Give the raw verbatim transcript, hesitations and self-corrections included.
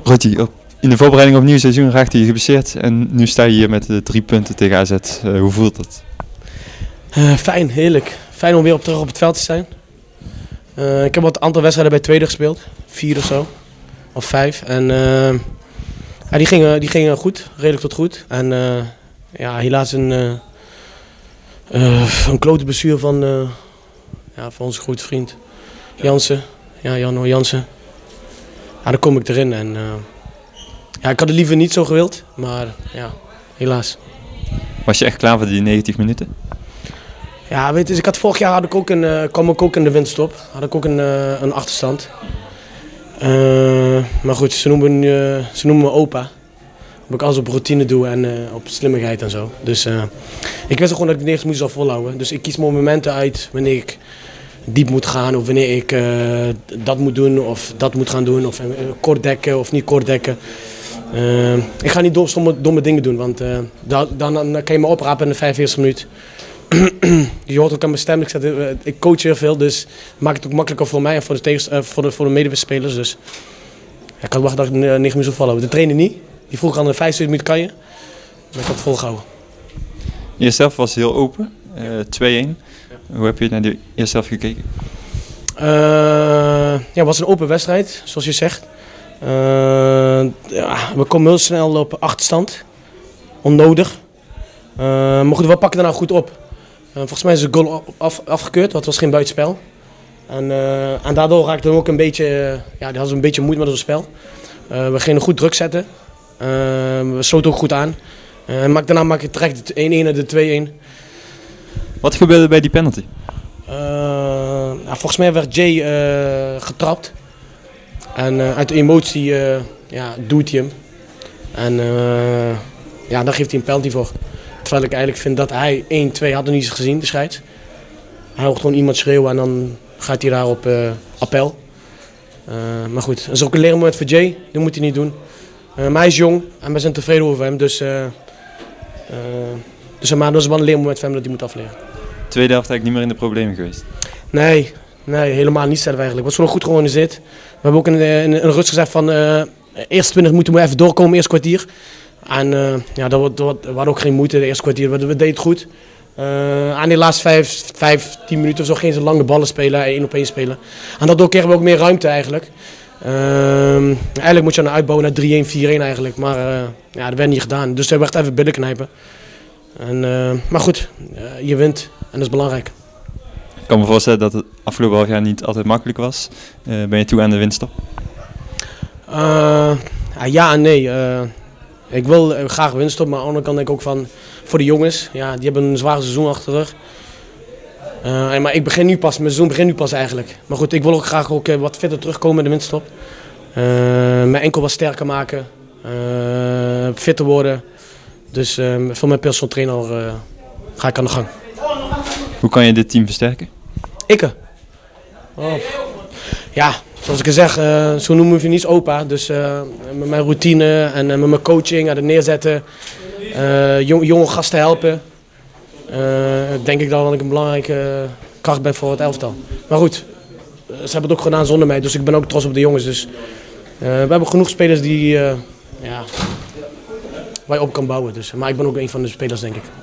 Rudy, op, in de voorbereiding op het nieuwe seizoen raakte je geblesseerd en nu sta je hier met de drie punten tegen A Z. Uh, hoe voelt dat? Uh, fijn, heerlijk. Fijn om weer op, terug op het veld te zijn. Uh, ik heb wat aantal wedstrijden bij tweede gespeeld, vier of zo, of vijf. En uh, ja, die, gingen, die gingen goed, redelijk tot goed. En uh, ja, helaas een, uh, uh, een klote blessure van, uh, ja, van onze goede vriend Jansen. Ja, Jan Jansen. Ja, dan kom ik erin en uh, ja, ik had het liever niet zo gewild, maar ja, helaas. Was je echt klaar voor die negentig minuten? Ja, weet je, ik had vorig jaar had ik ook een, uh, kwam ik ook in de winststop, had ik ook een, uh, een achterstand. Uh, maar goed, ze noemen, uh, ze noemen me opa. Omdat ik alles op routine doe en uh, op slimmigheid en zo. Dus uh, ik wist gewoon dat ik de negentig minuten zou volhouden. Dus ik kies mijn momenten uit wanneer ik diep moet gaan of wanneer ik uh, dat moet doen of dat moet gaan doen. Of uh, kort dekken of niet kort dekken. Uh, ik ga niet domme, domme dingen doen, want uh, dan, dan, dan kan je me oprapen in de vijfenveertigste minuut. Je hoort ook aan mijn stem, ik, zet, ik coach heel veel, dus maakt het ook makkelijker voor mij en voor de, tegens, uh, voor de, voor de medespelers. Dus ja, ik had wachten dat ik negen minuten zou volhouden. De trainer niet, die vroeg aan de vijfenzeventig minuten kan je, maar ik had het volgehouden. Je eerste helft was heel open, uh, twee-een. Ja. Hoe heb je naar de eerste helft gekeken? Uh, ja, het was een open wedstrijd, zoals je zegt. Uh, ja, we komen heel snel op achterstand, onnodig. Uh, maar goed, we pakken daarna goed op. Uh, volgens mij is de goal af, afgekeurd, want het was geen buitenspel. En, uh, en daardoor raakte we ook een beetje, uh, ja, die hadden een beetje moeite met ons spel. Uh, we gingen goed druk zetten. Uh, we sloten ook goed aan. Uh, en daarna maak ik direct de één-een en de twee-een. Wat gebeurde bij die penalty? Uh, nou, volgens mij werd Jay uh, getrapt. En uh, uit de emotie uh, ja, doet hij hem. En uh, ja, daar geeft hij een penalty voor. Terwijl ik eigenlijk vind dat hij één twee had nog niet eens gezien, de scheids. Hij hoort gewoon iemand schreeuwen en dan gaat hij daarop uh, appel. Uh, maar goed, dat is ook een leermoment voor Jay, dat moet hij niet doen. Uh, maar hij is jong en we zijn tevreden over hem, dus, uh, uh, dus maar, dat is wel een leermoment voor hem dat hij moet afleren. Tweede helft eigenlijk niet meer in de problemen geweest? Nee, nee helemaal niet zelf eigenlijk. Het was gewoon goed georganiseerd. We hebben ook in, in, in rust gezegd van uh, eerste twintig moeten we even doorkomen, eerst kwartier. En uh, ja, dat, dat, we hadden ook geen moeite de eerste kwartier, we, we deden het goed. Uh, aan die laatste vijf, vijf, tien minuten of zo gingen ze lange ballen spelen, één op één spelen. En daardoor kregen we ook meer ruimte eigenlijk. Uh, eigenlijk moet je dan uitbouwen naar drie-een, vier-een eigenlijk, maar uh, ja, dat werd niet gedaan. Dus we hebben echt even billen knijpen. En, uh, maar goed, uh, je wint en dat is belangrijk. Ik kan me voorstellen dat het afgelopen half jaar niet altijd makkelijk was. Uh, ben je toe aan de winststop? Uh, ja en nee. Uh, Ik wil graag winststop, maar aan de andere kant denk ik ook van voor de jongens. Ja, die hebben een zware seizoen achter de rug. Uh, maar ik begin nu pas, mijn seizoen begint nu pas eigenlijk. Maar goed, ik wil ook graag ook wat fitter terugkomen in de winststop. Uh, mijn enkel wat sterker maken, uh, fitter worden. Dus uh, voor mijn personal trainer uh, ga ik aan de gang. Hoe kan je dit team versterken? Ikke. Oh. Ja. Zoals ik al zeg, uh, zo noemen we niet opa. Dus uh, met mijn routine en uh, met mijn coaching en het neerzetten, uh, jong, jonge gasten helpen. Uh, denk ik dan dat ik een belangrijke kracht ben voor het elftal. Maar goed, ze hebben het ook gedaan zonder mij, dus ik ben ook trots op de jongens. Dus, uh, we hebben genoeg spelers die, uh, ja, waar je op kan bouwen. Dus. Maar ik ben ook een van de spelers, denk ik.